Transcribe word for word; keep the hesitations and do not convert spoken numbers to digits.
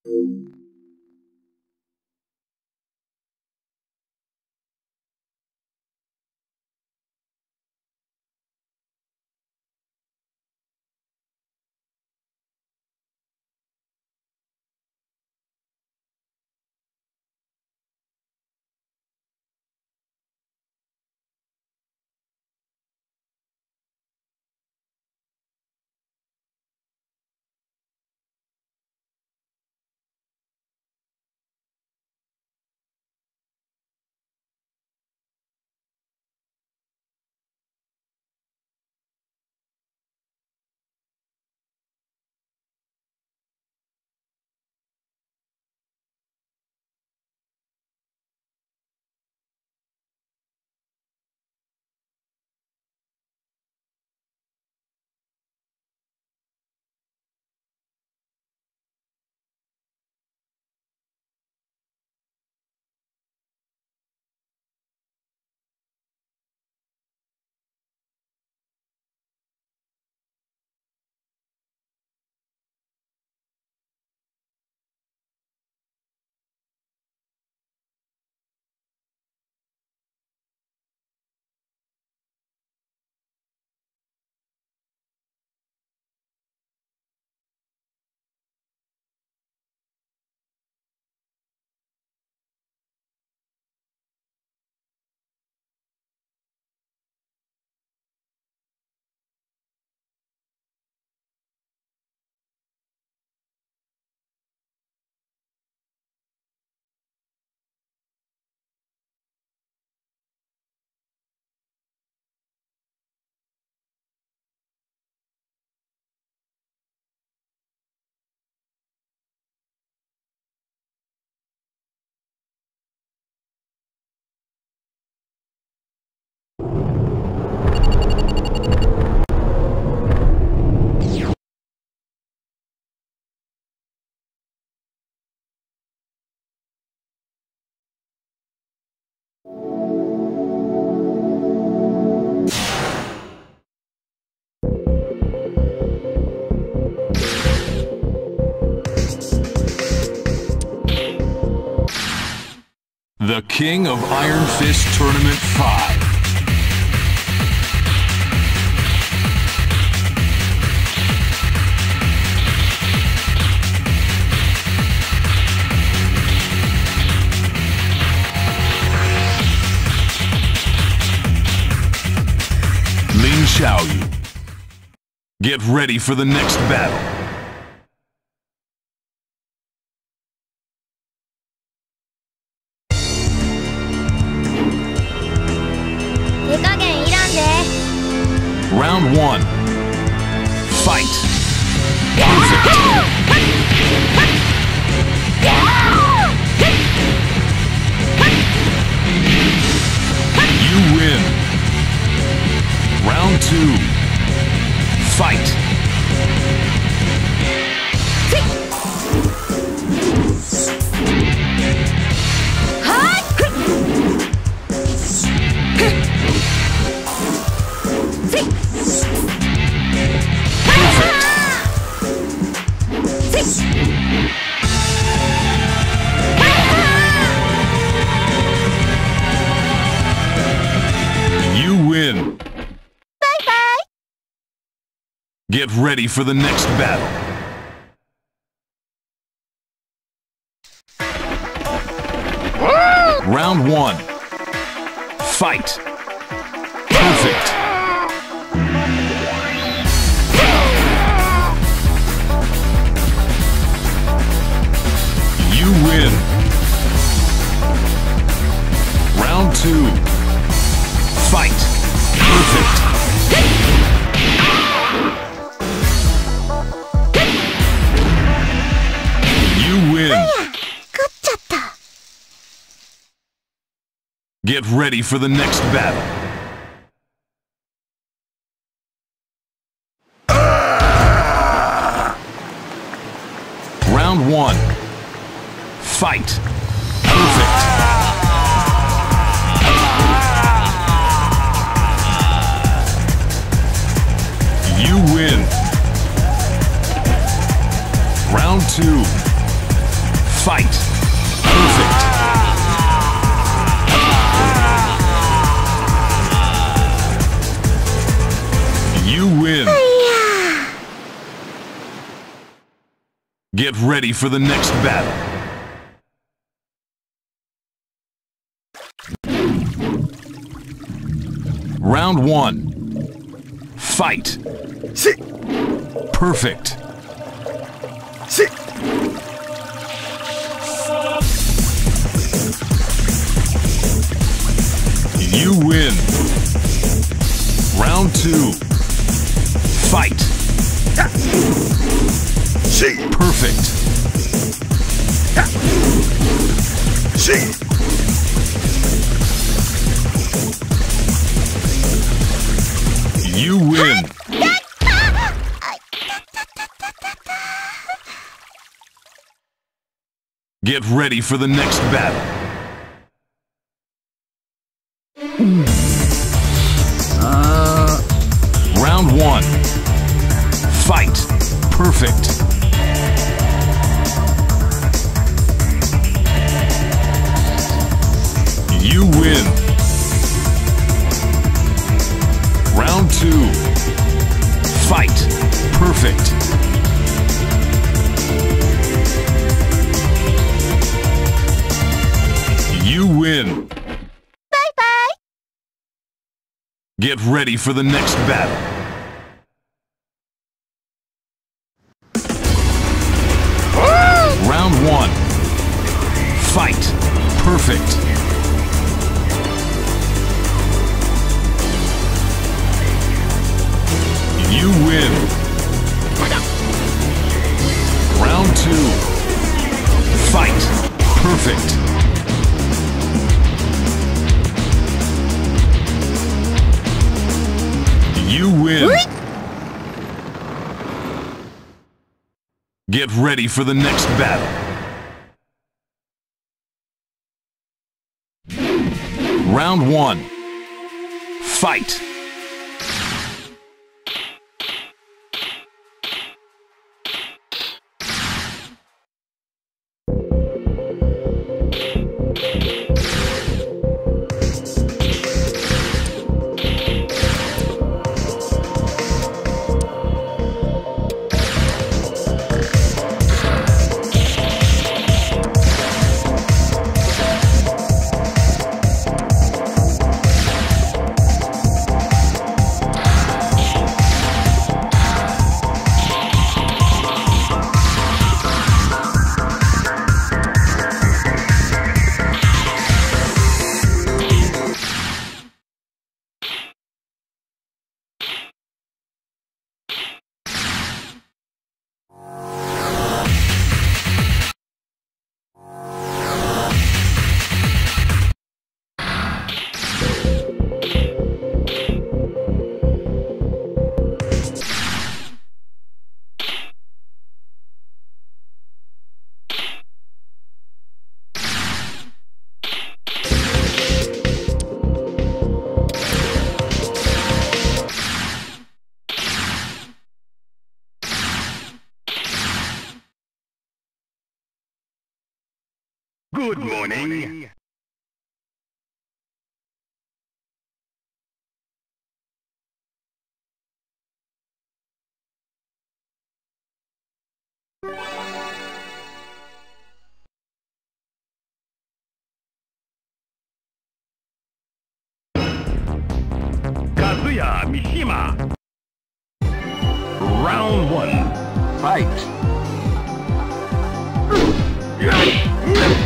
The King of Iron Fist Tournament five. Lin Xiaoyu. Get ready for the next battle. Round one. Fight. Perfect. You win. Round two. Fight. You win. Bye-bye. Get ready for the next battle. Round one. Fight. Perfect. You win. Round two. Fight. Perfect. You win. Get ready for the next battle. Round one. Fight. Perfect. You win. Round two. You win. Get ready for the next battle. Round one. Fight. Perfect. You win. Round two. Fight. Perfect. You win. Get ready for the next battle. Uh... Round one. Fight. Perfect. You win. Round two. Fight. Perfect. You win. Bye-bye. Get ready for the next battle. Round one. Fight. Perfect. You win. Round two. Fight. Perfect. You win. Get ready for the next battle. Round one. Fight. Good morning. Kazuya Mishima. Round one. Fight.